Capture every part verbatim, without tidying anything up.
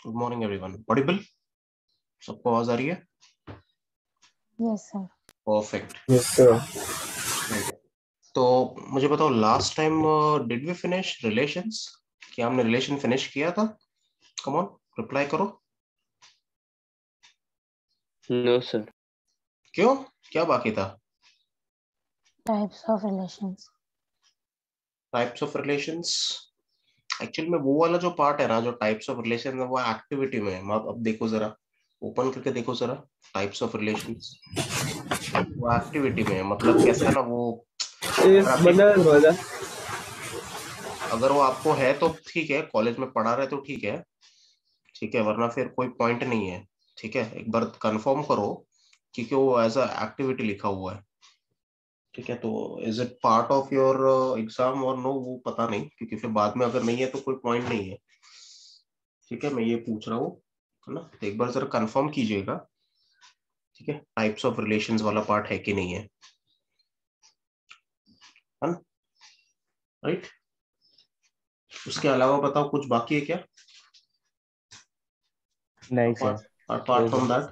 Good morning everyone. Audible? सबको आवाज आ रही है? Yes sir. Perfect. Yes sir. तो मुझे बताओ, last time did we finish relations? क्या हमने रिलेशन फिनिश किया था? कम ऑन, रिप्लाई करो। No sir. क्यों? क्या बाकी था? Types of relations. Types of relations. Actually में वो वाला जो पार्ट है ना, जो टाइप्स ऑफ रिलेशन है, वो एक्टिविटी में है। आप अब देखो जरा, ओपन करके देखो जरा, टाइप्स ऑफ रिलेशंस वो एक्टिविटी में है। मतलब कैसा है ना वो, अगर आपकी बना अगर वो आपको है तो ठीक है, कॉलेज में पढ़ा रहे तो ठीक है, ठीक है, वरना फिर कोई पॉइंट नहीं है। ठीक है, एक बार कंफर्म करो क्योंकि वो एज अ एक्टिविटी लिखा हुआ है। ठीक है, तो is it part of your exam और नो, वो पता नहीं, क्योंकि फिर बाद में अगर नहीं है तो कोई पॉइंट नहीं है। ठीक है, मैं ये पूछ रहा हूँ, है ना? तो एक बार जरा कंफर्म कीजिएगा। ठीक है, टाइप्स ऑफ रिलेशंस वाला पार्ट है कि नहीं है, है ना? राइट। उसके अलावा बताओ, कुछ बाकी है क्या? नहीं sir. Apart from that.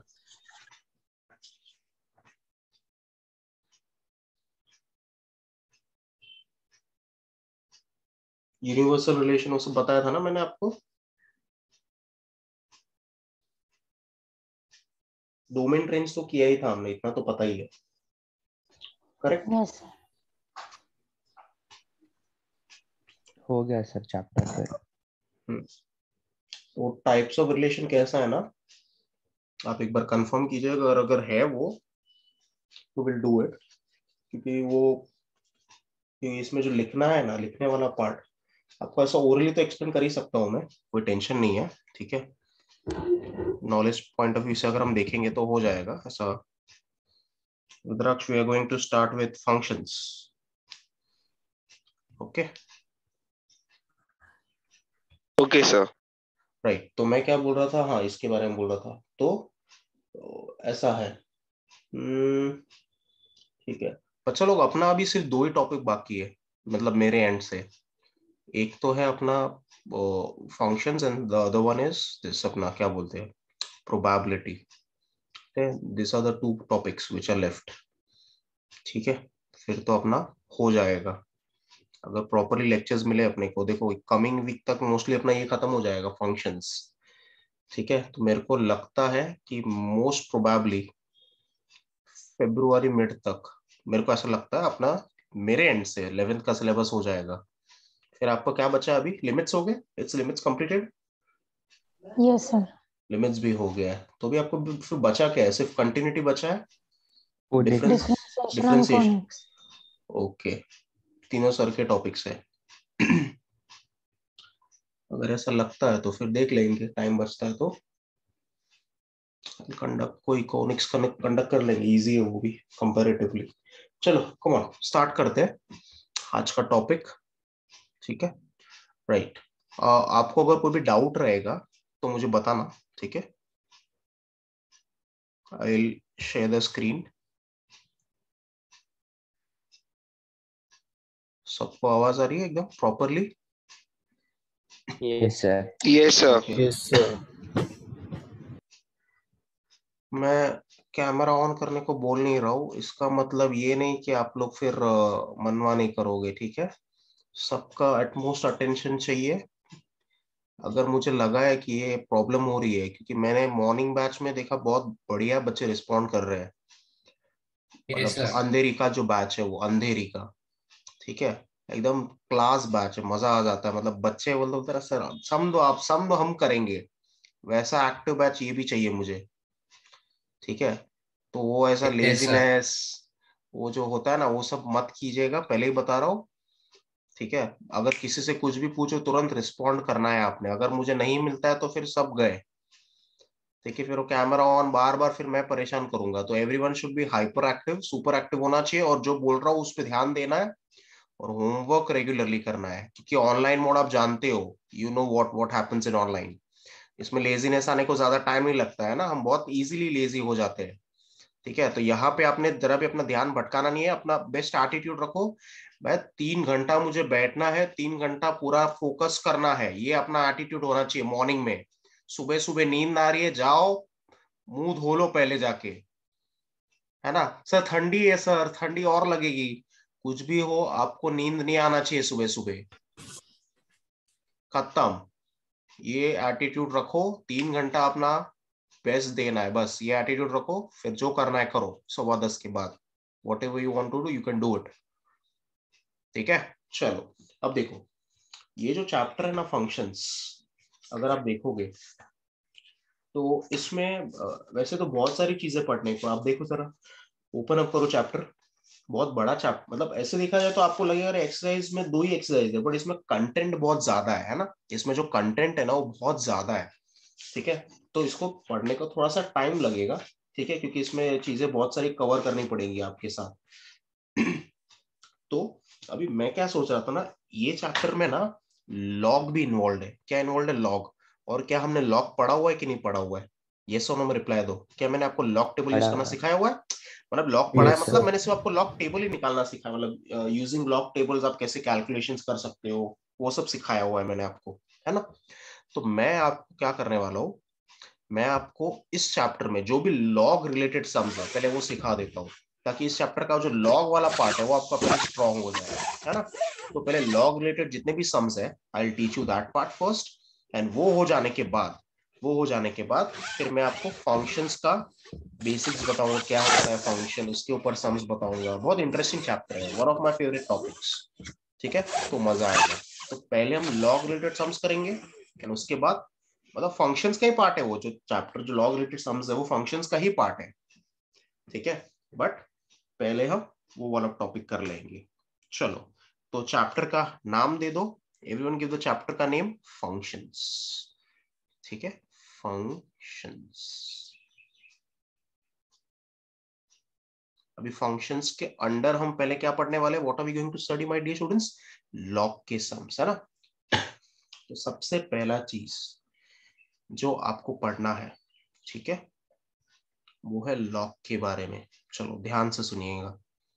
Universal relation उसको बताया था ना मैंने आपको। डोमेन ट्रेंस तो किया ही था हमने, इतना तो पता ही है। करेक्ट। Yes sir. हो गया सर चैप्टर सर। तो टाइप्स ऑफ रिलेशन कैसा है ना, आप एक बार कंफर्म कीजिएगा, और अगर है वो तो विल डू इट। क्योंकि वो, क्योंकि इसमें जो लिखना है ना, लिखने वाला पार्ट आपको ऐसा ओरली तो एक्सप्लेन कर ही सकता हूँ मैं, कोई टेंशन नहीं है। ठीक है, नॉलेज पॉइंट ऑफ व्यू से अगर हम देखेंगे तो हो जाएगा ऐसा। Rudraksh, we are going to start with functions. Okay okay sir. Right. तो मैं क्या बोल रहा था, हाँ इसके बारे में बोल रहा था। तो, तो ऐसा है। हम्म, ठीक है। बच्चा लोग, अपना अभी सिर्फ दो ही टॉपिक बाकी है, मतलब मेरे एंड से। एक तो है अपना functions, and the other one is this, अपना क्या बोलते हैं, probability. This are the two topics which are left. ठीक है, फिर तो अपना हो जाएगा, अगर प्रॉपरली लेक्चर्स मिले अपने को। देखो, कमिंग वीक तक मोस्टली अपना ये खत्म हो जाएगा, फंक्शंस। ठीक है, तो मेरे को लगता है कि मोस्ट प्रोबेबली फेब्रुआरी मिड तक, मेरे को ऐसा लगता है अपना, मेरे एंड से इलेवेंथ का सिलेबस हो जाएगा। फिर आपको क्या बचा अभी? लिमिट्स हो गए, it's limits completed. Yes sir. Limits भी हो गया है, तो भी आपको फिर बचा क्या है? सिर्फ कंटिन्यूटी बचा है, coding. Difference, differentiation and differentiation. Conics. Okay, तीनों सर के टॉपिक्स है। अगर ऐसा लगता है तो फिर देख लेंगे, टाइम बचता है तो कंडक्ट, कोई कोनिक्स कंडक्ट कर लेंगे, इजी है वो भी कंपैरेटिवली। चलो कम ऑन, स्टार्ट करते हैं आज का टॉपिक। ठीक है, राइट। आपको अगर कोई भी डाउट रहेगा तो मुझे बताना। ठीक है, I will share the screen. सबको आवाज आ रही है एकदम properly? Yes sir. Yes sir. Yes sir. मैं कैमरा ऑन करने को बोल नहीं रहा हूँ, इसका मतलब ये नहीं कि आप लोग फिर अ, मनवा नहीं करोगे। ठीक है, सबका एटमोस्ट अटेंशन चाहिए। अगर मुझे लगा है कि ये प्रॉब्लम हो रही है, क्योंकि मैंने मॉर्निंग बैच में देखा बहुत बढ़िया बच्चे रिस्पॉन्ड कर रहे हैं, यस मतलब सर। अंधेरी का जो बैच है वो, अंधेरी का। ठीक है, एकदम क्लास बैच है, मजा आ जाता है। मतलब बच्चे बोलते होते हैं ना, सर सम दो, आप सम दो, हम करेंगे। वैसा एक्टिव बैच ये भी चाहिए मुझे। ठीक है, तो वो ऐसा यस सर। लेजीनेस, वो जो होता है ना, वो सब मत कीजिएगा, पहले ही बता रहा हूँ। ठीक है, अगर किसी से कुछ भी पूछो तुरंत रिस्पॉन्ड करना है आपने। अगर मुझे नहीं मिलता है तो फिर सब गए। देखिए, फिर वो कैमरा ऑन बार बार, फिर मैं परेशान करूंगा। तो everyone should be hyper active, super active होना चाहिए, और जो बोल रहा हूँ उस पर ध्यान देना है, और होमवर्क रेगुलरली करना है। क्योंकि ऑनलाइन मोड आप जानते हो, you know what what happens in online. इसमें लेजीनेस आने को ज्यादा टाइम नहीं लगता है ना, हम बहुत इजीली लेजी हो जाते हैं। ठीक है, तो यहाँ पे आपने जरा भी अपना ध्यान भटकाना नहीं है, अपना बेस्ट एटीट्यूड रखो। भाई तीन घंटा मुझे बैठना है, तीन घंटा पूरा फोकस करना है, ये अपना एटीट्यूड होना चाहिए मॉर्निंग में। सुबह सुबह नींद आ रही है, जाओ मुंह धो लो पहले जाके, है ना। सर ठंडी है सर, ठंडी और लगेगी, कुछ भी हो आपको नींद नहीं आना चाहिए सुबह सुबह, खत्म। ये एटीट्यूड रखो, तीन घंटा अपना बेस्ट देना है, बस ये एटीट्यूड रखो, फिर जो करना है करो सवा दस के बाद, whatever you want to do you can do it, ठीक है। चलो अब देखो, ये जो चैप्टर है ना फंक्शंस, अगर आप देखोगे तो इसमें वैसे तो बहुत सारी चीजें पढ़ने को, आप देखो जरा, ओपन अप करो चैप्टर, बहुत बड़ा चैप्टर, मतलब ऐसे देखा जाए तो आपको लगेगा एक्सरसाइज में दो ही एक्सरसाइज है, बट इसमें कंटेंट बहुत ज्यादा है ना, इसमें जो कंटेंट है ना वो बहुत ज्यादा है, ठीक है। तो इसको पढ़ने को थोड़ा सा टाइम लगेगा, ठीक है, क्योंकि इसमें चीजें बहुत सारी कवर करनी पड़ेंगी आपके साथ। तो अभी मैं क्या सोच रहा था ना, ये चैप्टर में ना लॉग भी इन्वॉल्व है, क्या इन्वॉल्व है, लॉग। और क्या हमने लॉग पढ़ा हुआ है कि नहीं पढ़ा हुआ है, ये सो नो में रिप्लाई दो, क्या मैंने आपको लॉग टेबल यूज करना सिखाया हुआ है, मतलब लॉग पढ़ा है Yes, मतलब sir. मैंने सिर्फ आपको लॉग टेबल ही निकालना सिखाया, मतलब यूजिंग लॉग टेबल्स आप कैसे कैलकुलेशंस कर सकते हो वो सब सिखाया हुआ है मैंने आपको, है ना। तो मैं आपको क्या करने वाला हूँ, मैं आपको इस चैप्टर में जो भी लॉग रिलेटेड सम्स है पहले वो सिखा देता हूँ, ताकि इस चैप्टर का जो लॉग वाला पार्ट है वो आपका पहले स्ट्रॉन्ग हो जाए, है ना। तो पहले लॉग रिलेटेड जितने भी सम्स है I will teach you that part first, and वो हो जाने के बाद वो हो जाने के बाद फिर मैं आपको फंक्शंस का बेसिक्स बताऊंगा, क्या होता है फंक्शन, उसके ऊपर सम्स बताऊंगा। बहुत इंटरेस्टिंग चैप्टर है, one of my favourite topics, ठीक है, तो मजा आएगा। तो पहले हम लॉग रिलेटेड सम्स करेंगे, एंड उसके बाद मतलब फंक्शंस का ही पार्ट है वो, जो चैप्टर जो लॉग रिलेटेड सम्स है वो फंक्शंस का ही पार्ट है, ठीक है। बट पहले हम वो वाला टॉपिक कर लेंगे। चलो, तो चैप्टर का नाम दे दो, एवरीवन गिव द चैप्टर का नेम फंक्शंस, ठीक है, फंक्शंस। अभी फंक्शंस के अंडर हम पहले क्या पढ़ने वाले, what are we going to study my dear students, log के सम्स, है ना। तो सबसे पहला चीज जो आपको पढ़ना है, ठीक है, वो है लॉग के बारे में। चलो ध्यान से सुनिएगा,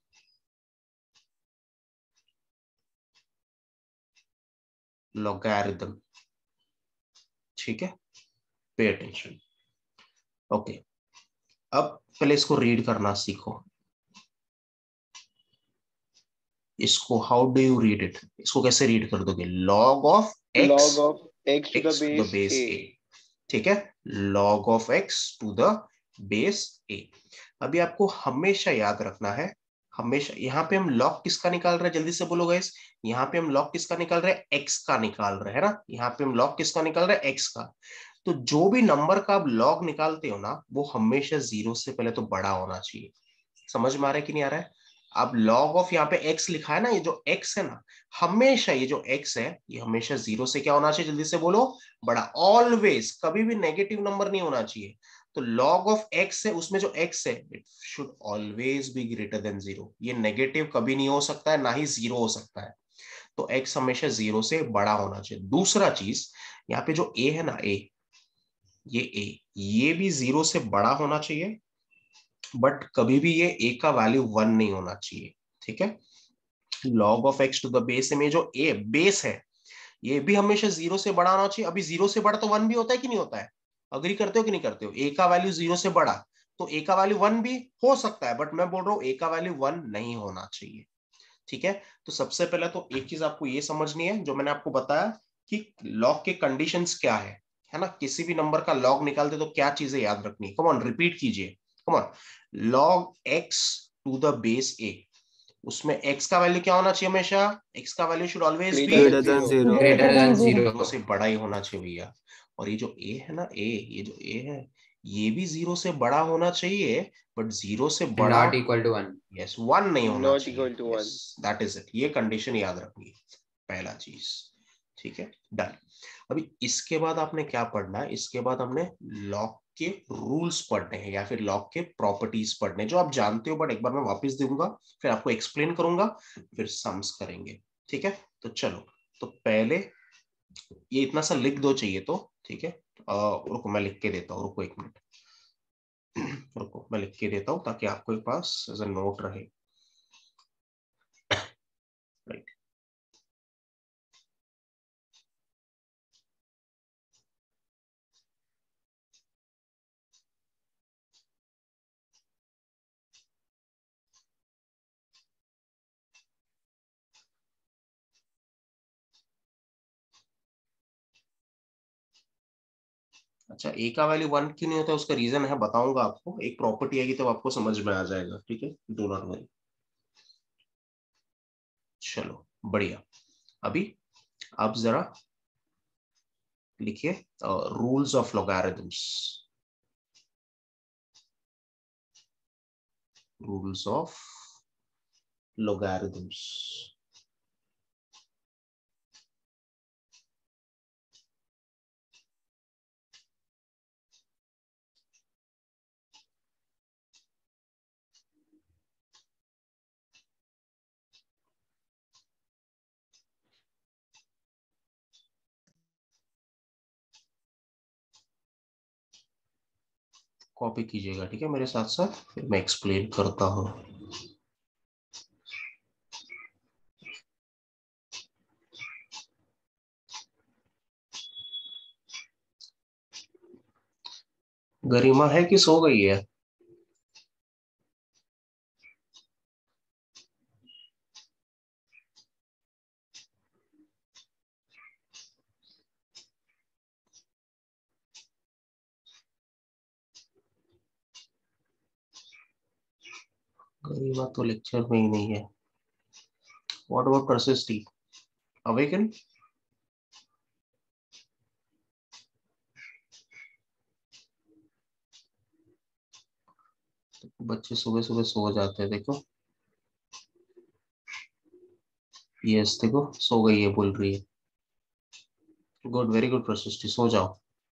लॉगरिथम, ठीक है, पे अटेंशन। ओके, अब पहले इसको रीड करना सीखो, इसको how do you read it, इसको कैसे रीड कर दोगे, log of x, Log of x to the x to the base base a. A, ठीक है, log of x to the base a. अभी आपको हमेशा याद रखना है, हमेशा यहाँ पे हम लॉग किसका निकाल रहे हैं, जल्दी से बोलो गाइस, यहाँ पे हम लॉग किसका निकाल रहे हैं, एक्स का निकाल रहे हैं ना, यहाँ पे हम लॉग किसका निकाल रहे हैं, एक्स का। तो जो भी नंबर का आप लॉग निकालते हो ना वो हमेशा जीरो से पहले तो बड़ा होना चाहिए, समझ में आ रहा है कि नहीं आ रहा है। अब लॉग ऑफ यहाँ पे x लिखा है ना, ये जो x है ना, हमेशा ये जो x है ये हमेशा जीरो से क्या होना चाहिए, जल्दी से बोलो, बड़ा, ऑलवेज, कभी भी नेगेटिव नंबर नहीं होना चाहिए। तो लॉग ऑफ x है, उसमें जो x है it should always be greater than zero, ये नेगेटिव कभी नहीं हो सकता है, ना ही जीरो हो सकता है। तो x हमेशा जीरो से बड़ा होना चाहिए। दूसरा चीज, यहाँ पे जो a है ना, a, ये a, ये भी जीरो से बड़ा होना चाहिए, बट कभी भी ये a का वैल्यू वन नहीं होना चाहिए, ठीक है। Log of x to the base में जो a बेस है ये भी हमेशा जीरो से बड़ा होना चाहिए। अभी जीरो से बड़ा तो वन भी होता है कि नहीं होता है, अग्री करते हो कि नहीं करते हो, a का वैल्यू जीरो से बड़ा तो a का वैल्यू वन भी हो सकता है, बट मैं बोल रहा हूं a का वैल्यू वन नहीं होना चाहिए, ठीक है। तो सबसे पहले तो एक चीज आपको ये समझनी है जो मैंने आपको बताया कि लॉग के कंडीशंस क्या है है ना, किसी भी नंबर का लॉग निकालते तो क्या चीजें याद रखनी है, कम ऑन रिपीट कीजिए, come on, log x to the base a, उसमें x का वैल्यू क्या होना चाहिए, हमेशा x का value should always be Greater than zero. greater than zero. zero. से बड़ा ही होना चाहिए भैया। और ये जो a है ना, a, ये जो a है ये भी जीरो से बड़ा होना चाहिए, बट जीरो से बड़ा Not equal to one. Yes one नहीं होना Not चाहिए, equal to one. Yes that is it, ये कंडीशन याद रखनी है, पहला चीज, ठीक है, डन। अभी इसके बाद आपने क्या पढ़ना है, इसके बाद हमने लॉग के रूल्स पढ़ने हैं या फिर लॉग के प्रॉपर्टीज पढ़ने हैं, जो आप जानते हो बट एक बार मैं वापस दूंगा, फिर आपको एक्सप्लेन करूंगा, फिर सम्स करेंगे, ठीक है। तो चलो, तो पहले ये इतना सा लिख दो चाहिए तो, ठीक है, रुको मैं लिख के देता हूँ, रुको एक मिनट, रुको मैं लिख के देता हूँ ताकि आपको पास एज अ नोट रहे, राइट। अच्छा, ए का वैल्यू वन क्यों नहीं होता, उसका रीजन है, बताऊंगा आपको, एक प्रॉपर्टी आएगी तब आपको समझ में आ जाएगा, ठीक है, डू नॉट वरी। चलो बढ़िया, अभी आप जरा लिखिए rules of logarithms, rules of logarithms. Copy कीजिएगा, ठीक है, मेरे साथ साथ, फिर मैं एक्सप्लेन करता हूं। गरिमा है कि सो गई है? गरिमा तो लेक्चर में ही नहीं है। What about Prashasti, awaken? बच्चे सुबह सुबह सो जाते हैं, देखो, यस देखो सो गई है, बोल रही है। गुड, वेरी गुड परसिस्टी, सो जाओ।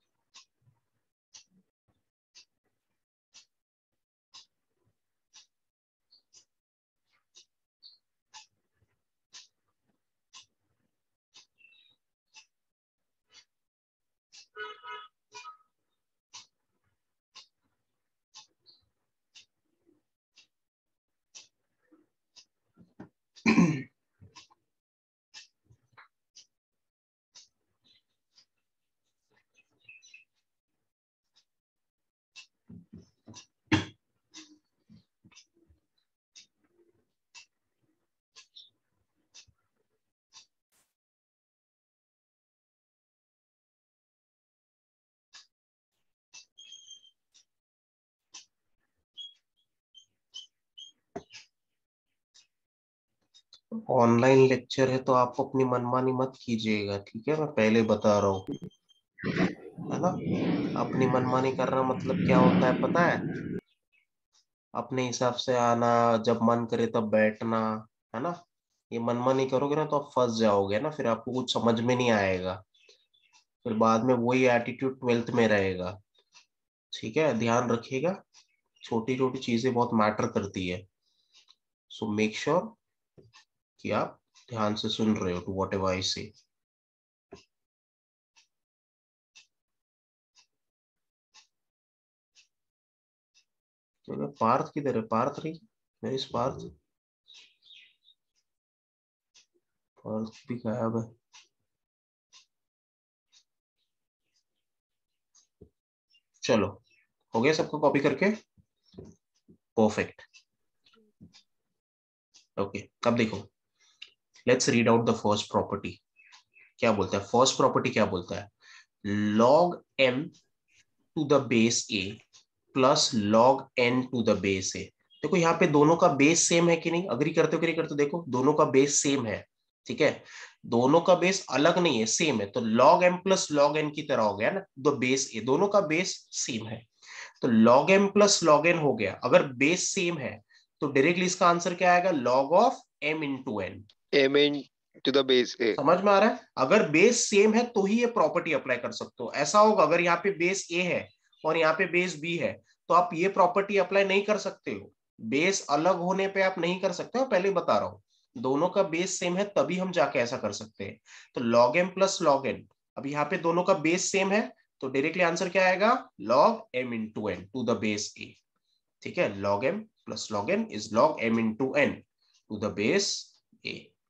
ऑनलाइन लेक्चर है तो आप अपनी मनमानी मत कीजिएगा, ठीक है, मैं पहले बता रहा हूँ, है ना। अपनी मनमानी करना मतलब क्या होता है पता है? अपने हिसाब से आना, जब मन करे तब बैठना, है ना। ये मनमानी करोगे ना तो आप फंस जाओगे ना, फिर आपको कुछ समझ में नहीं आएगा, फिर बाद में वही एटीट्यूड ट्वेल्थ में रहेगा, ठीक है, ध्यान रखिएगा, छोटी छोटी चीजें बहुत मैटर करती है। सो मेक श्योर कि आप ध्यान से सुन रहे हो टू व्हाट एवर आई से। चलो, पार्थ किधर है? पार्थ रही, मेरी पार्थ, पार्थ भी गायब है। चलो, हो गया सबको कॉपी करके? परफेक्ट, ओके, अब देखो, let's read out the first property. क्या बोलता है फर्स्ट प्रॉपर्टी? क्या बोलता है? Log m to the base a plus log n to the base a. देखो यहाँ पे दोनों का बेस सेम है कि नहीं, अग्री करते हो कि नहीं करते हो? देखो दोनों का बेस सेम है, ठीक है, दोनों का बेस अलग नहीं है, सेम है, तो log m plus log n की तरह हो गया ना, द बेस ए, दोनों का बेस सेम है, तो log m plus log n हो गया। अगर बेस सेम है तो डायरेक्टली इसका आंसर क्या आएगा? Log of m into n. m into the base a. समझ में आ रहा है? अगर बेस सेम है तो ही ये प्रॉपर्टी अप्लाई कर सकते हो। ऐसा होगा अगर यहाँ पे बेस ए है और यहाँ पे बेस बी है तो आप ये प्रॉपर्टी अप्लाई नहीं कर सकते हो, बेस अलग होने पे आप नहीं कर सकते हो, पहले बता रहा हूं, दोनों का बेस सेम है तभी हम जाके ऐसा कर सकते हैं। तो log m plus log n, अब यहाँ पे दोनों का बेस सेम है तो डायरेक्टली आंसर क्या आएगा? Log m into n to the base a, ठीक है, log m plus log n is log m into n to the base a,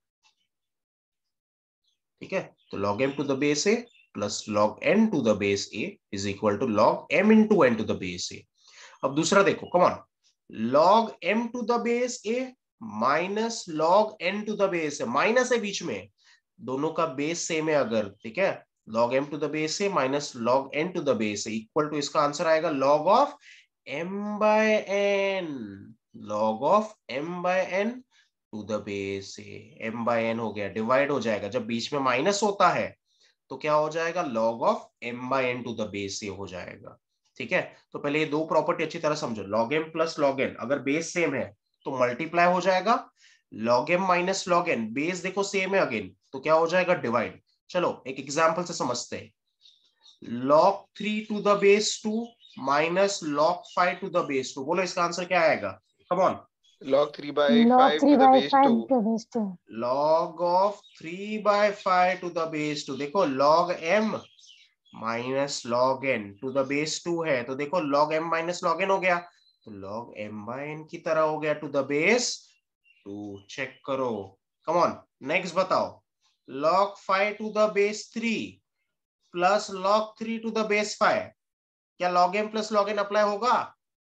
ठीक है, तो log m to the base a plus log n to the base a is equal to log m into n to the base a। अब दूसरा देखो, come on, log m to the base a minus log n to the base a, minus है बीच में, दोनों का base same है अगर, ठीक है, log m to the base a minus log n to the base a equal to इसका आंसर आएगा log of m by n, log of m by n to the base a, m by n हो गया, divide हो जाएगा, जब बीच में minus होता है तो क्या हो जाएगा, log of m by n to the base a हो जाएगा। ठीक है, तो पहले ये दो प्रॉपर्टी अच्छी तरह समझो, log m plus log n, अगर बेस सेम है तो मल्टीप्लाई हो जाएगा, log m minus log n, base देखो सेम है अगेन, तो क्या हो जाएगा, डिवाइड। चलो एक एग्जांपल से समझते हैं, log three to the base two minus log five to the base two, बोलो इसका आंसर क्या आएगा, come on. Log three by log five three to the by base five two. to the base two. log of three by five to the base two, देखो log m minus log n to the base two है, तो देखो log m minus log n हो गया, तो log m by n की तरह हो गया to the base two, check करो, कम ऑन। नेक्स्ट बताओ, log five to the base three plus log three to the base five, क्या log m plus log n apply होगा?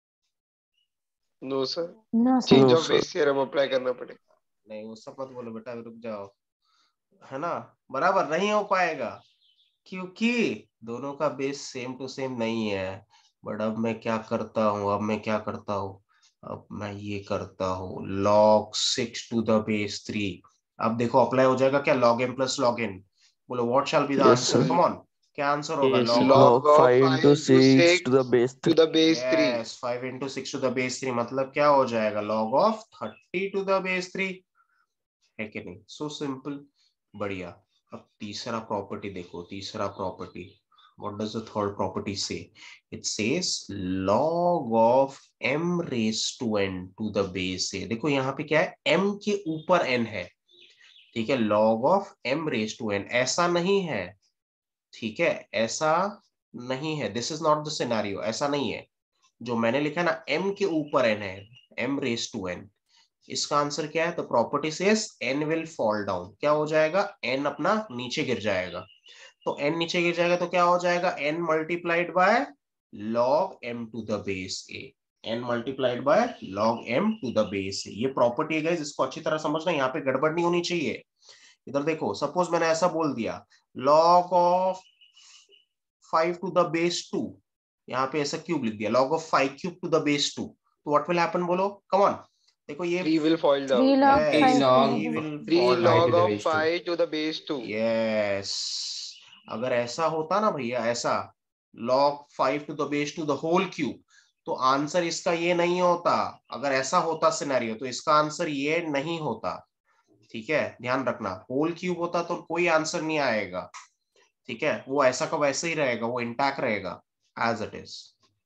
No sir. No sir. Change No, of sir. base theorem apply करना पड़ेगा। नहीं वो सब मत बोलो बेटा, रुक जाओ, है ना, बराबर नहीं हो पाएगा क्योंकि दोनों का बेस सेम टू सेम नहीं है। बट अब मैं क्या करता हूँ, अब मैं क्या करता हूँ, अब मैं ये करता हूँ log six to the base three, अब देखो अप्लाई हो जाएगा क्या, log m plus log n, बोलो what shall be the Yes, answer, sir. Come on, क्या आंसर होगा, Yes, log Log of log of five five into into six six to the base to three. the base three. yes five into six to the base three, मतलब क्या हो जाएगा, log of thirty to the base three, है कि नहीं, so simple, बढ़िया। अब तीसरा प्रॉपर्टी देखो, तीसरा property, what does the third property say? It says log of m raised to n to the base a, देखो यहाँ पे क्या है, m के ऊपर n है, ठीक है, log of m raised to n, ऐसा नहीं है, ठीक है, ऐसा नहीं है, this is not the scenario, ऐसा नहीं है, जो मैंने लिखा ना m के ऊपर n है, m raised to n, इसका आंसर क्या है, तो property says n will fall down, क्या हो जाएगा, n अपना नीचे गिर जाएगा, तो n नीचे गिर जाएगा तो क्या हो जाएगा, n multiplied by log m to the base a, n multiplied by log m to the base a, ये प्रॉपर्टी है गाइस, इसको अच्छी तरह समझना, यहाँ पे गड़बड़ नहीं होनी चाहिए। इधर देखो, सपोज मैंने ऐसा बोल दिया log of five to the base two, यहाँ पे ऐसा क्यूब लिख दिया, log of five cube to the base two, तो व्हाट विल हैपन, बोलो कम ऑन, देखो ये Three will fall down. three log yes, five log to three the will Three fall log down, of five to the base two. yes, अगर ऐसा होता ना भैया, ऐसा log five to the base two the whole cube, तो answer इसका ये नहीं होता, अगर ऐसा होता सिनेरियो तो इसका आंसर ये नहीं होता, ठीक है, ध्यान रखना, होल क्यूब होता तो कोई आंसर नहीं आएगा, ठीक है, वो ऐसा का वैसे ही रहेगा, वो इंटैक्ट रहेगा एज इट इज,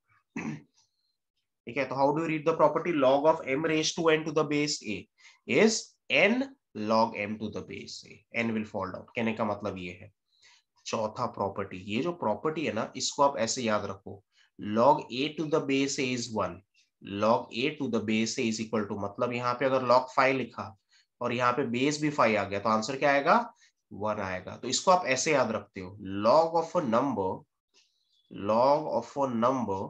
ठीक है। तो how do read the property, log of m raised to n to the base a is n log m to the base a, n will fall down, कहने का मतलब ये है। चौथा प्रॉपर्टी, ये जो प्रॉपर्टी है ना, इसको आप ऐसे याद रखो, log a to the base a is one, log a to the base a is equal to, मतलब यहाँ पे अगर log फाइव लिखा और यहाँ पे बेस भी फाइव आ गया तो आंसर क्या आएगा, वन आएगा, तो इसको आप ऐसे याद रखते हो, log of a number, log of a number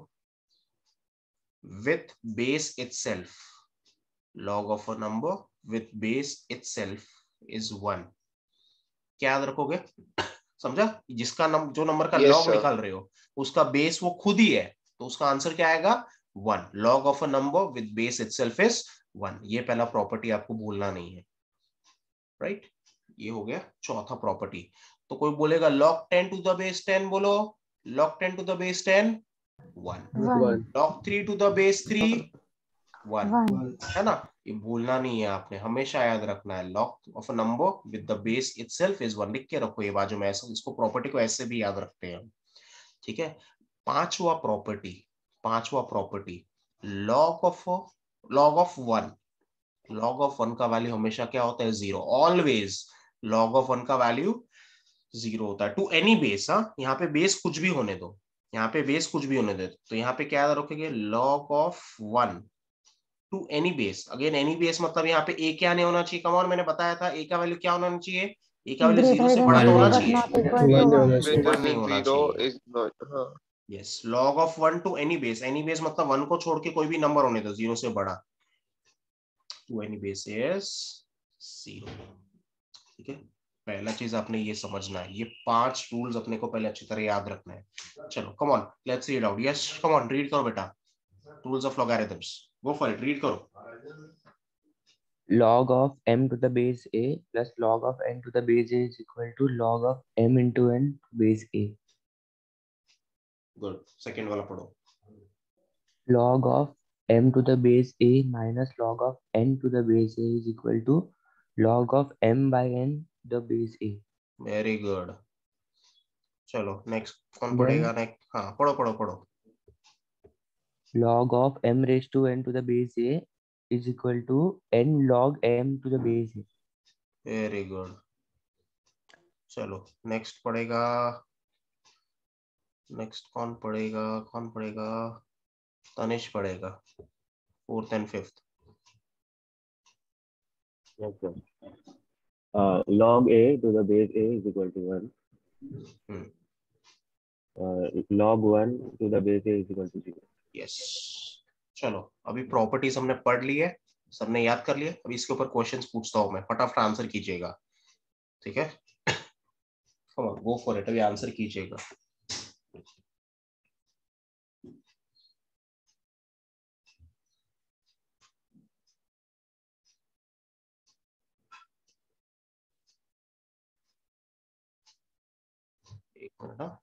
with base itself, log of a number with base itself is one, क्या याद रखोगे, समझा, जिसका नंबर, जो नंबर का Yes, log sir. निकाल रहे हो उसका बेस वो खुद ही है, तो उसका आंसर क्या आएगा, one, log of a number with base itself is one, ये पहला प्रॉपर्टी आपको भूलना नहीं है, राइट right? ये हो गया चौथा प्रॉपर्टी। तो कोई बोलेगा log ten to the base ten, बोलो log ten to the base ten one, one log three to the base three one, one है ना, ये भूलना नहीं है आपने, हमेशा याद रखना है, log of a number with the base itself is one, लिख के रखो ये बाजू में, ऐसे इसको प्रॉपर्टी को ऐसे भी याद रखते हैं, ठीक है। पांचवा प्रॉपर्टी, पांचवा property, log of log of one, log of one का वैल्यू हमेशा क्या होता है, zero, always log of one का वैल्यू जीरो होता है, टू एनी बेस, हाँ, यहाँ पे बेस कुछ भी होने दो, यहाँ पे बेस कुछ भी होने दो, तो यहाँ पे क्या याद रखोगे, log of one to any base, again any base मतलब यहाँ पे a क्या नहीं होना चाहिए, कम ऑन, मैंने बताया था a का वैल्यू क्या होना चाहिए, a का वैल्यू greater जीरो से than बड़ा तो zero होना but चाहिए, not equal to one. Greater one नहीं than होना zero चाहिए, is not. हाँ. Yes, log of one to any base, any base मतलब वन को छोड़ के कोई भी नंबर होने दो जीरो से बड़ा, to any base is zero, ठीक है। पहला चीज आपने ये समझना है, ये पांच रूल्स अपने को पहले अच्छी तरह याद रखना है। चलो come on, let's read out. Yes come on, read करो बेटा, rules of logarithms, go for it, read करो। Log of m to the base a plus log of n to the base a is equal to log of m into n base a. Good, second वाला पढ़ो। Log of m to the base a minus log of n to the base a is equal to log of m by n the base a. Very good. चलो next कौन Then पढ़ेगा? Next, हाँ पढ़ो पढ़ो पढ़ो। log of m raised to n to the base a is equal to n log m to the base a. Very good. चलो next पढ़ेगा, next कौन पढ़ेगा, कौन पढ़ेगा? तनिष पढ़ेगा, fourth and fifth. Yes, sir. Uh, log a to the base a is equal to one. Hmm. Uh, log one to the base a is equal to zero. Yes. चलो अभी properties हमने पढ़ ली है, सबने याद कर लिया। अभी इसके ऊपर क्वेश्चंस पूछता हूं मैं, फटाफट आंसर कीजिएगा, ठीक है? Come on, go for it, अभी आंसर कीजिएगा। एक मिनट ना,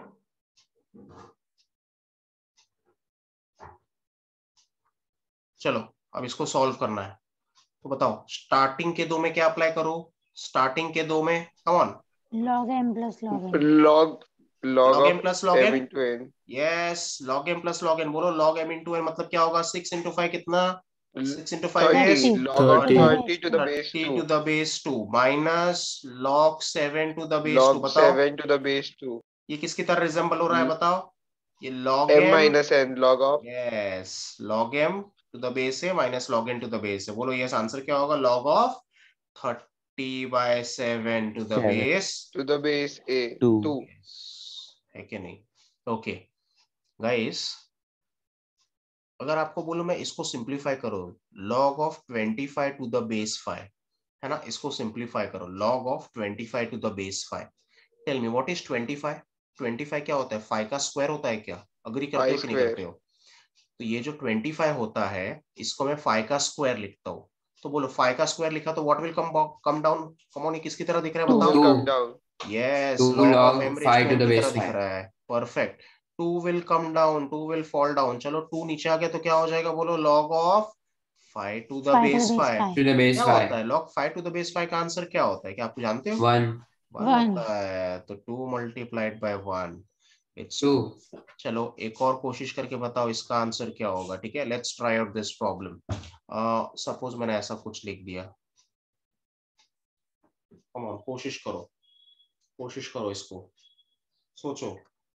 चलो अब इसको सॉल्व करना है। तो बताओ स्टार्टिंग के दो में क्या अप्लाई करो? स्टार्टिंग के दो में come on, log m plus log n. log log log of m plus log m n, into n. Yes log m plus log n। बोलो log m into n मतलब क्या होगा? सिक्स into फाइव कितना? Six into फाइव is thirty. Log of thirty. thirty to the base thirty two. to the base two minus log seven to the base two। Log बताओ seven to the base two. ये किसकी तरह resemble हो रहा है? बताओ। ये log M m, minus n. Log of yes log m to the base a minus log n to the base a। बोलो यस, आंसर क्या होगा? log of thirty by seven to the Seven. base to the base a. Two. Two. yes। है कि नहीं? Okay guys, अगर आपको बोलो मैं इसको सिंप्लीफाई करो, log of twenty-five to the base five, है ना? इसको सिंप्लीफाई करो, log of twenty-five to the base five। Tell me what is twenty-five? twenty-five क्या होता है? फाइव का स्क्वायर होता है क्या? अग्री करते हो कि नहीं करते हो? तो ये जो twenty-five होता है, इसको मैं फाइव का स्क्वायर लिखता हूँ। तो बोलो फाइव का स्क्वायर लिखा तो what will come come down? Come on, किसकी तरह दिख रहा है Two बताओ? will Two. come down. Yes, Two log of log m raised five to to n the की base तरह दिख five. रहा है। Perfect. Two will come down, two will fall down. चलो टू नीचे आ गया तो क्या हो जाएगा? बोलो log of five to the five to base the base five। five. To the base क्या five. होता है log five to the base five का आंसर क्या होता है? क्या आप जानते हो? One. One One. होता है, तो two multiplied by one, it's Two. चलो एक और कोशिश करके बताओ इसका आंसर क्या होगा, ठीक है? Let's try out this problem. Suppose मैंने ऐसा कुछ लिख दिया, कम ऑन, कोशिश करो, कोशिश करो, इसको सोचो।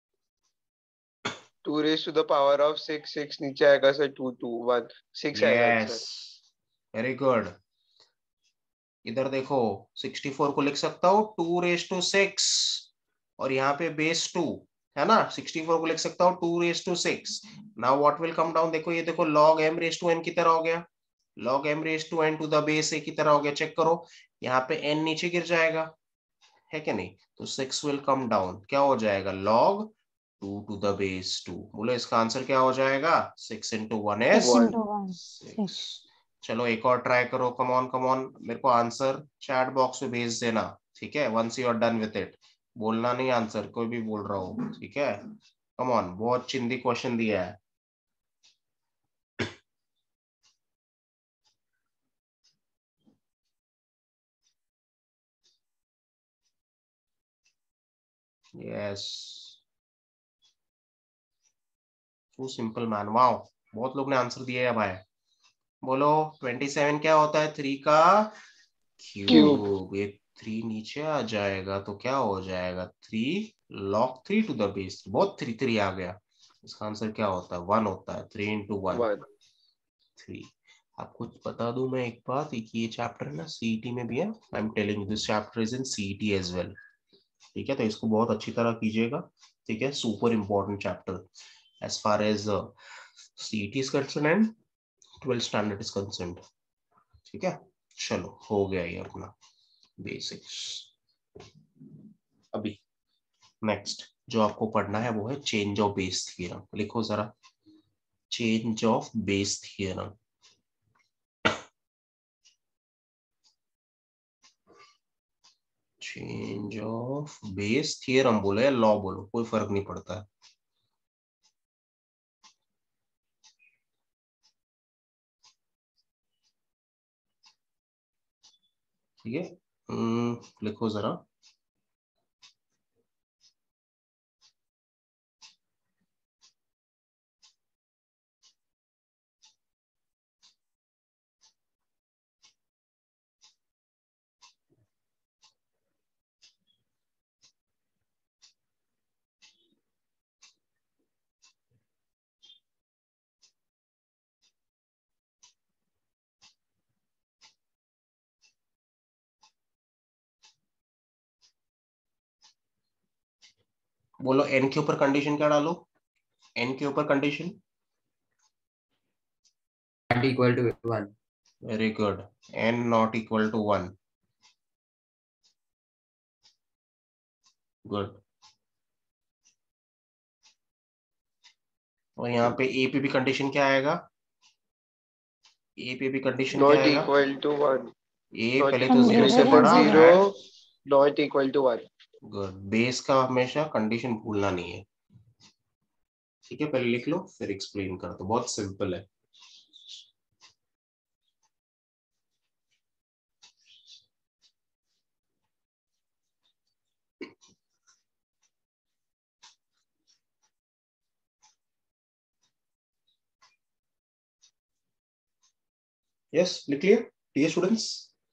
Two raised to the power of six. Six नीचे आएगा sir, two two one. Six आएगा यस, आंसर। Very good. इधर देखो, सिक्सटी फोर को लिख सकता हूँ टू रेस टू सिक्स, और यहाँ पे बेस टू है ना, सिक्सटी फोर को लिख सकता हूँ two raise to six. Now what will come down? देखो ये देखो, log m raise to n की तरह हो गया, log m raise to n to the base a की तरह हो गया। चेक करो, यहाँ पे n नीचे गिर जाएगा, है क्या नहीं? तो सिक्स विल कम डाउन, क्या हो जाएगा? log two to the base two. बोलो इसका आंसर क्या हो जाएगा? Six into one Six is into one. Six. Six. चलो एक और ट्राई करो, कम ऑन कम ऑन, मेरे को आंसर चैट बॉक्स में भेज देना, ठीक है? Once you are done with it, बोलना नहीं आंसर, कोई भी बोल रहा हो, ठीक है? कम ऑन, बहुत चिंदी क्वेश्चन दिया है। Yes, too simple man, wow, बहुत लोग ने आंसर दिया है भाई। बोलो twenty-seven क्या होता है? थ्री का क्यूब। ये थ्री नीचे आ जाएगा तो क्या हो जाएगा? Three log three to the base, बहुत थ्री थ्री आ गया। इसका आंसर क्या होता है? वन होता है, three into one One. Three. आपको बता दूं मैं एक बात, ये चैप्टर ना सीईटी में भी है। I am telling this chapter is in CET as well, ठीक है? तो इसको बहुत अच्छी तरह कीजिएगा, ठीक है? Super important chapter as far as CET is concern and twelfth standard is concern, ठीक है? चलो हो गया ये अपना बेसिक्स। अभी नेक्स्ट जो आपको पढ़ना है वो है चेंज ऑफ बेस थ्योरम। लिखो जरा, change of base theorem. Change of base theorem बोलो या लॉ बोलो, कोई फर्क नहीं पड़ता है। ठीक है, लिखो जरा, बोलो एन के ऊपर कंडीशन क्या डालो, एन के ऊपर condition not equal to one. Very good, n not equal to one. Good. और यहाँ पे ए पे भी कंडीशन क्या आएगा, ए पे भी कंडीशन क्या नॉट आएगा, equal to one, a not पहले तो जीरो से ग्रेटर बड़ा than zero, and not equal to one. Good. Base का हमेशा कंडीशन भूलना नहीं है। ठीक है, पहले लिख लो फिर एक्सप्लेन कर दो, बहुत सिंपल है। यस, लिख लिया dear students?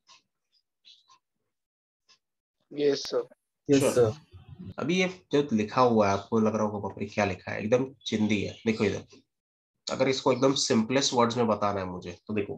Yes sir. Yes sir. अभी ये जो लिखा हुआ है आपको लग रहा होगा बाप रे क्या लिखा है, एकदम चिंदी है। देखो इधर, अगर इसको एकदम सिंपलेस्ट वर्ड्स में बताना है मुझे तो देखो,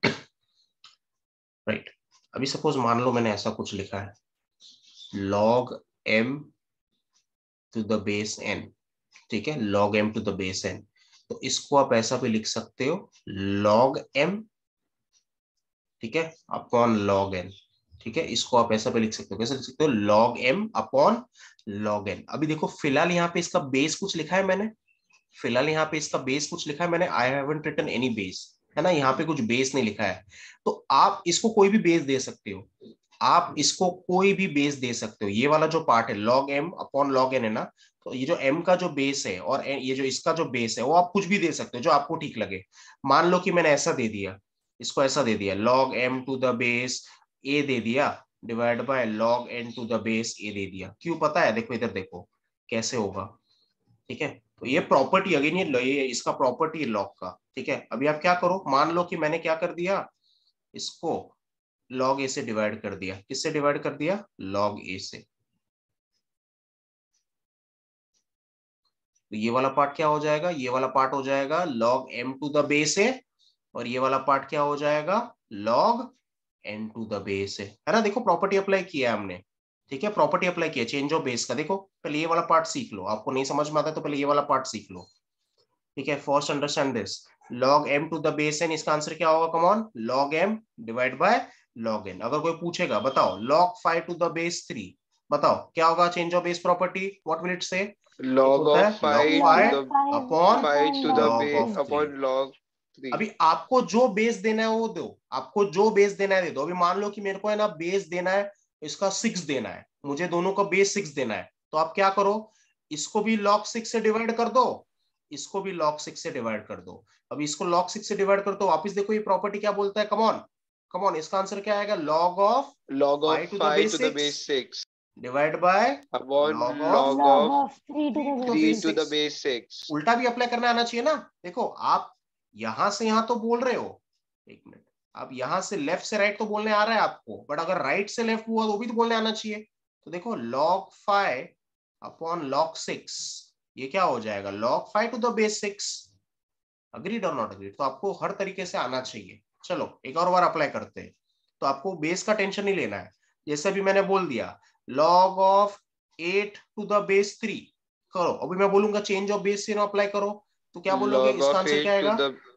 राइट। अभी सपोज मान लो मैंने ऐसा कुछ लिखा है, log m to the base n। ठीक है, log m to the base n, तो इसको आप ऐसा भी लिख सकते हो log m, ठीक है, अपॉन log n। ठीक है, इसको आप ऐसा भी लिख सकते हो, कैसे लिख सकते हो, log m upon log n। अभी देखो फिलहाल यहाँ पे इसका बेस कुछ लिखा है मैंने, फिलहाल यहाँ पे इसका बेस कुछ लिखा है मैंने, I haven't written any base, है ना, यहाँ पे कुछ बेस नहीं लिखा है। तो आप इसको कोई भी बेस दे सकते हो, आप इसको कोई भी बेस दे सकते हो। ये वाला जो पार्ट है log m upon log n है ना, तो ये जो m का जो बेस है और ये जो इसका जो बेस है वो आप कुछ भी दे सकते हो जो आपको ठीक लगे। मान लो कि मैंने ऐसा दे दिया, इसको ऐसा दे दिया log m to the base a दे दिया, divide by log n to the base a दे दिया। क्यों पता है, देखो इधर देखो कैसे होगा। ठीक है, तो ये प्रॉपर्टी अगेन, ये, ये इसका प्रॉपर्टी है लॉग का। ठीक है, अभी आप क्या करो, मान लो कि मैंने क्या कर दिया, इसको log a से डिवाइड कर दिया। किससे डिवाइड कर दिया, log a से। तो ये वाला पार्ट क्या हो जाएगा, ये वाला पार्ट हो जाएगा log m to the base a, और ये वाला पार्ट क्या हो जाएगा log n to the base a, है ना। देखो प्रॉपर्टी अप्लाई किया है हमने। ठीक है, प्रॉपर्टी अप्लाई किया चेंज ऑफ बेस का। देखो पहले ये वाला पार्ट सीख लो, आपको नहीं समझ में आता तो पहले ये वाला पार्ट सीख लो। ठीक है, first understand this, log m to the base n, इसका आंसर क्या होगा, come on, log m divide by log n। अगर कोई पूछेगा बताओ log five to the base three, बताओ क्या होगा change of base property, what will it say, log of five five to the upon five to the log base of three। upon log three। अभी आपको जो base देना है वो दो, आपको जो बेस देना है दे दो। अभी मान लो कि मेरे को है ना बेस देना है, इसका सिक्स देना है, मुझे दोनों का बेस सिक्स देना है, तो आप क्या करो, इसको भी log सिक्स से डिवाइड कर दो, इसको भी log सिक्स से डिवाइड कर दो। अभी इसको log सिक्स से डिवाइड कर दो, वापस देखो ये प्रॉपर्टी क्या बोलता है, कम ऑन कम ऑन, इसका आंसर क्या आएगा, log of log of five to the five base to the six base six divide by upon log of log of three to the three base to the six। base six। उल्टा भी apply करना आना चाहिए ना। देखो आप यहां से यहां तो बोल रहे हो, एक मिनट, आप यहां से लेफ्ट से राइट तो बोलने आ रहा है आपको, बट अगर राइट से लेफ्ट हुआ तो भी तो बोलने आना चाहिए। तो देखो log five upon log six, ये क्या हो जाएगा, log five to the base six. Agreed और नॉट अग्रीड, तो आपको हर तरीके से आना चाहिए। चलो एक और बार अप्लाई करते हैं, तो आपको बेस का टेंशन नहीं लेना है। जैसे भी मैंने बोल दिया log of eight to the base three करो, अभी मैं बोलूंगा चेंज ऑफ बेस से अप्लाई करो, तो क्या बोलोगे, log इसका of आंसर क्या eight to आएगा, the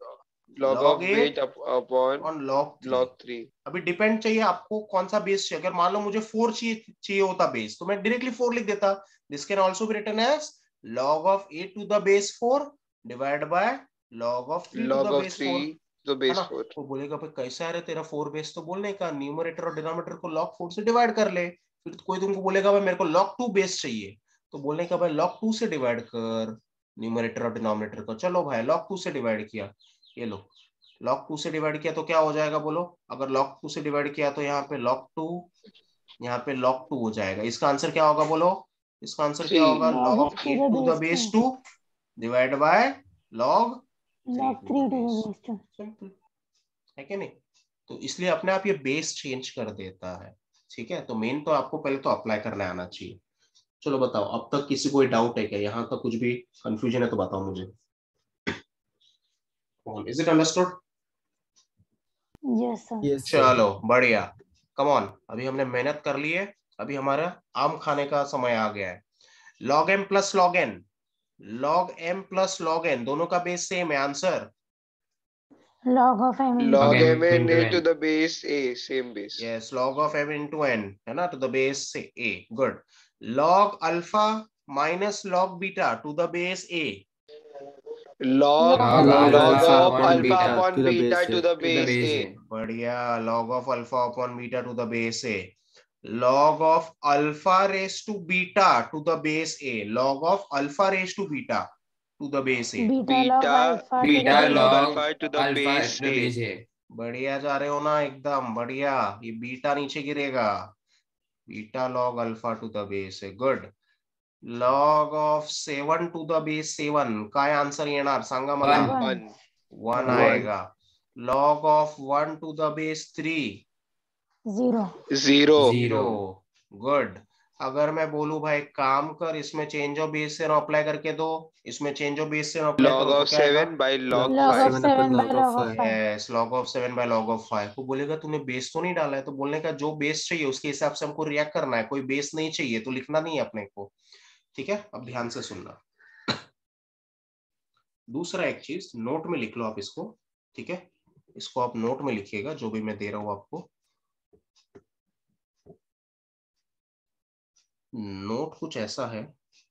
log log of eight weight up- upon on log three. log three. अभी डिपेंड चाहिए आपको कौन सा बेस चाहिए। अगर मान लो मुझे फोर चाहिए चाहिए होता बेस तो मैं डायरेक्टली फोर लिख देता। This can also be written as log of eight to the base four divided by log of three to Log the of base four, three to the है base ना। four. वो बोलेगा भाई कैसा है रे तेरा फोर बेस, तो बोलने का न्यूमरेटर और डिनोमिनेटर को log फोर से डिवाइड कर ले। फिर कोई तुमको बोलेगा भाई मेरे को log टू बेस चाहिए, तो बोलने का भाई log टू से डिवाइड कर न्यूमरेटर और डिनोमिनेटर को। चलो भाई log टू से डिवाइड किया, ये लो log टू से डिवाइड किया तो क्या हो जाएगा बोलो। अगर log टू से डिवाइड किया तो यहाँ पे log टू, यहाँ पे log टू हो जाएगा। इसका आंसर क्या होगा बोलो। इसका आंसर क्या Three. होगा, Log log of to eight the to the base base two. Two divide by log Log three three to the to the base. base two. Simple है कि नहीं। तो इसलिए अपने आप ये बेस चेंज कर देता है। ठीक है, तो मेन तो आपको पहले तो अप्लाई करने आना चाहिए। चलो बताओ, अब तक किसी कोई डाउट है क्या, यहाँ तक कुछ भी कंफ्यूजन है तो बताओ मुझे। Is it understood? Yes, sir. Yes, sir. चलो बढ़िया, कम ऑन, अभी हमने मेहनत कर ली है, अभी हमारा आम खाने का समय आ गया है। log m plus log n, log m plus log n दोनों का बेस सेम है। Answer Log of m into Log m m n into a n. to the base a, same base. Yes, log of m into n है ना, to the base से a। Good. log alpha minus log beta to the base a। Log Log log alpha of upon alpha beta upon to the beta base to a. the to the base base a. a. बढ़िया, log of alpha upon beta to the base a, log of alpha raised to beta to the base a, log of alpha raised to beta to the base a। beta log Beta alpha to the Beta beta base. log log alpha to the alpha base to the a. base a. बढ़िया जा रहे हो ना, एकदम बढ़िया। ये beta नीचे गिरेगा, beta log alpha to the base a। Good. log of seven to the base seven काय आंसर येणार सांगा मला। One. One. One One. आएगा। log of one to the base three Zero. Zero. Zero. Good. अगर मैं बोलूं भाई काम कर, इसमें चेंज ऑफ बेस से अप्लाई करके दो, इसमें चेंज ऑफ बेस से अप्लाई Log करो तो of क्या आएगा। seven by log Log of five. Seven upon seven by log of log of five. five. Yes, log of seven by log of five. वो बोलेगा तूने बेस तो नहीं डाला है, तो बोलने का जो बेस चाहिए उसके हिसाब से हमको रिएक्ट करना है। कोई बेस नहीं चाहिए तो लिखना नहीं है अपने को। ठीक है, अब ध्यान से सुनना। दूसरा एक चीज नोट में लिख लो आप इसको। ठीक है, इसको आप नोट में लिखिएगा जो भी मैं दे रहा हूं आपको। नोट कुछ ऐसा है,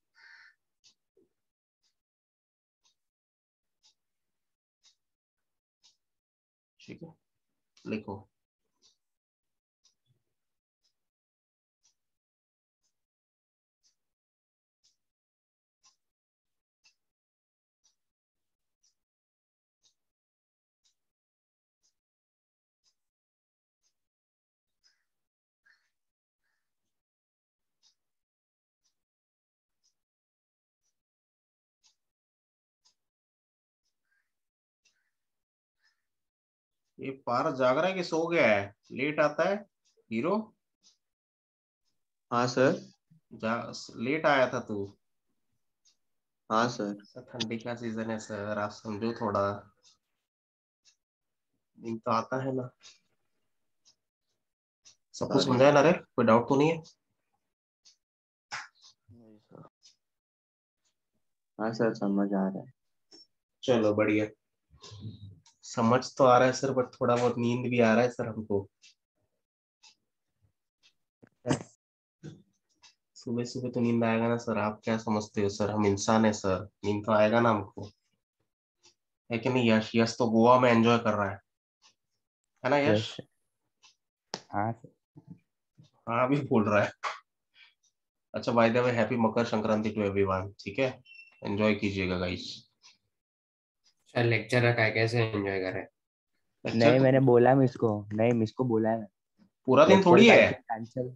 ठीक है, लिखो। ये पार जाग रहा है कि सो गया है? लेट आता है हीरो। हाँ सर। जा लेट आया था तू। हाँ सर। सर ठंडी का सीजन है सर, आप समझो थोड़ा। दिन तो आता है ना, सबको Sorry. समझाया ना रे, कोई डाउट तो नहीं है? हाँ सर, समझ आ रहा है। चलो बढ़िया, समझ तो आ रहा है सर, बट थोड़ा बहुत नींद भी आ रहा है सर हमको। सुबह सुबह तो नींद आएगा ना सर, आप क्या समझते हो सर, हम इंसान है सर, नींद तो आएगा ना हमको, है कि नहीं। यश यश तो गोवा में एंजॉय कर रहा है है ना यश? हाँ हाँ अभी बोल रहा है। अच्छा, by the way happy Makar Sankranti to everyone. ठीक है, एंजॉय कीजिएगा गाइस। सर लेक्चर रखा है, कैसे एंजॉय करें? नहीं, मैंने बोला मिस को, नहीं मिस को बोला है। पूरा दिन थोड़ी है, कैंसिल।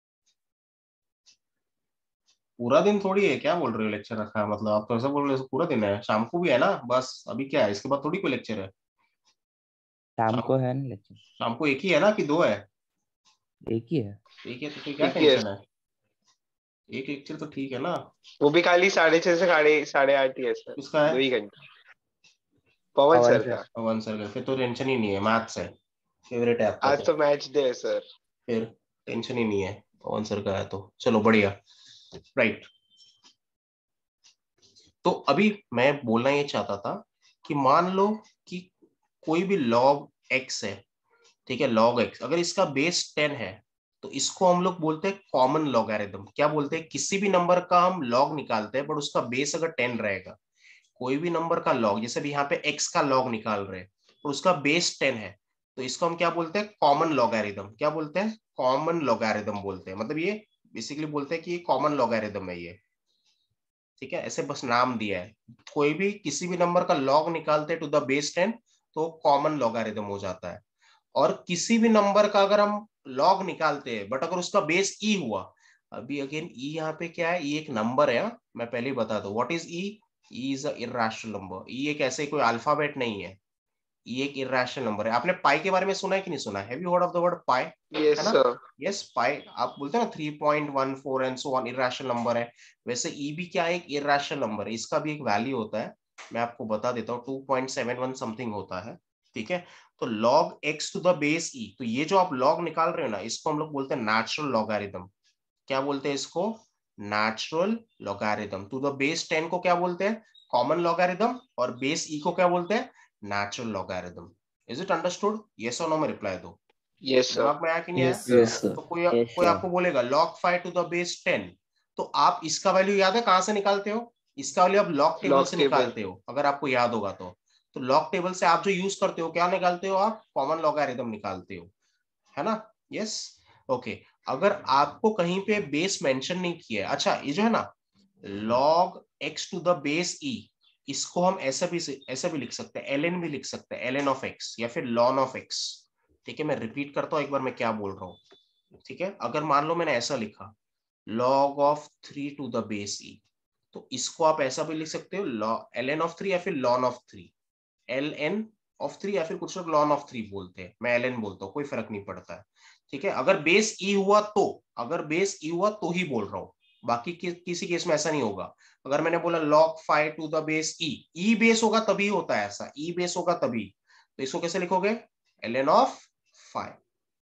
पूरा दिन थोड़ी है, क्या बोल रहे हो लेक्चर रखा है? मतलब आप तो ऐसा बोल रहे हो पूरा दिन है, शाम को भी है ना, बस अभी क्या है, इसके बाद थोड़ी कोई लेक्चर है। शाम को है ना लेक्चर? शाम को एक ही है ना कि दो है? एक ही है। एक है तो फिर क्या एक ही है। टेंशन है, एक लेक्चर तो ठीक है ना। वो भी खाली साढ़े छह से साढ़े साढ़े आठ ही है सर, किसका दो है? ही घंटे। Pawan Pawan sir sir. का। पवन सर का, फिर तो टेंशन ही नहीं है, मैथ्स है, फेवरेट है आपका आज तो मैच डे है सर। फिर टेंशन ही नहीं है, पवन सर का है तो। चलो बढ़िया, राइट। तो अभी मैं बोलना ये चाहता था कि मान लो कि कोई भी लॉग एक्स है, ठीक है, लॉग एक्स, अगर इसका बेस टेन है तो इसको हम लोग बोलते हैं कॉमन लॉगरिथम। क्या बोलते हैं? किसी भी नंबर का हम लॉग निकालते हैं बट उसका बेस अगर टेन रहेगा, कोई भी नंबर का लॉग, जैसे भी यहाँ पे एक्स का लॉग निकाल रहे हैं और उसका बेस टेन है, तो इसको हम क्या बोलते हैं? Common logarithm. क्या बोलते हैं? कॉमन लॉगरिथम बोलते हैं। मतलब ये बेसिकली बोलते हैं कि ये कॉमन लॉगरिथम है ये, ठीक है, ऐसे बस नाम दिया है। कोई भी किसी भी नंबर का लॉग निकालते हैं टू द बेस टेन तो कॉमन लॉगरिथम हो जाता है। और किसी भी नंबर का अगर हम लॉग निकालते हैं बट अगर उसका बेस ई हुआ, अभी अगेन ई यहाँ पे क्या है? ई एक नंबर है, मैं पहले ही बता दूं what is e. E is a irrational number. E एक ऐसे कोई अल्फाबेट नहीं है, ई एक इर्रेशनल नंबर है। आपने पाई के बारे में सुना है कि नहीं सुना? Have you heard of the word pi? Yes है ना? सर। यस, पाई आप बोलते हैं ना three point one four and so on, irrational number है। वैसे ई भी क्या है? एक इर्रेशनल नंबर है। इसका भी एक वैल्यू होता है, मैं आपको बता देता हूँ, two point seven one something होता है, ठीक है। तो log x to the base e, तो ये जो आप log निकाल रहे हो ना, इसको हम लोग बोलते हैं नेचुरल लॉगरिथम। क्या बोलते हैं इसको? Natural logarithm. To the base ten को क्या बोलते हैं? Common logarithm. और बेस e को क्या बोलते हैं? Natural logarithm. Is it understood? Yes और नो में रिप्लाई दो। Yes sir. दिमाग में आया कि नहीं आया? Yes sir. Yes, sir. तो कोई Yes, कोई sir. आपको बोलेगा log five to the base ten, तो आप इसका वैल्यू याद है कहां से निकालते हो? इसका वैल्यू आप लॉग टेबल लॉग से टेबल। निकालते हो, अगर आपको याद होगा तो। तो लॉग टेबल से आप जो यूज करते हो, क्या निकालते हो आप? कॉमन लॉगरिथम निकालते हो, है ना? Yes, okay. अगर आपको कहीं पे बेस मेंशन नहीं किया है, अच्छा ये जो है ना log x to the base e, इसको हम ऐसा भी ऐसा भी लिख सकते हैं, ln भी लिख सकते हैं, ln ऑफ x या फिर ln ऑफ x, ठीक है। मैं रिपीट करता हूं एक बार मैं क्या बोल रहा हूं, ठीक है। अगर मान लो मैंने ऐसा लिखा log of three to the base e, तो इसको आप ऐसा भी लिख सकते हो ln ऑफ थ्री या फिर ln of three, ln of three या फिर कुछ लोग ln ऑफ थ्री बोलते हैं, मैं ln बोलता हूँ, कोई फर्क नहीं पड़ता है, ठीक है। अगर बेस ई हुआ तो, अगर बेस ई हुआ तो ही बोल रहा हूँ, बाकी कि, किसी केस में ऐसा नहीं होगा। अगर मैंने बोला log five to the base e, e base होगा तभी होता है ऐसा, ई बेस होगा तभी, तो इसको कैसे लिखोगे? ln ऑफ फाइव,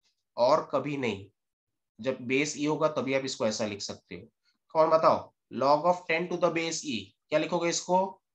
और कभी नहीं, जब बेस ई होगा तभी आप इसको ऐसा लिख सकते हो। कौन बताओ? log of ten to the base e, क्या लिखोगे इसको?